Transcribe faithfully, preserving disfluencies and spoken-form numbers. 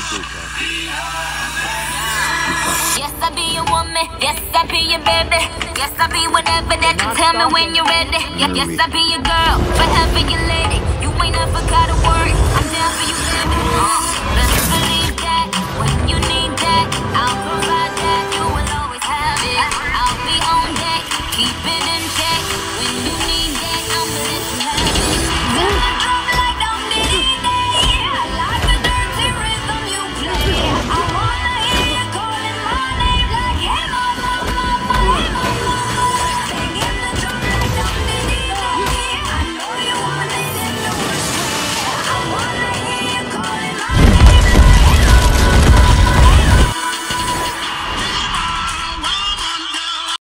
Yes, I be your woman. Yes, I be your baby. Yes, I be whatever that you tell me when you're ready. Yes, yes, I be your girl, forever your lady. You ain't never gotta worry. I'm down for you, baby.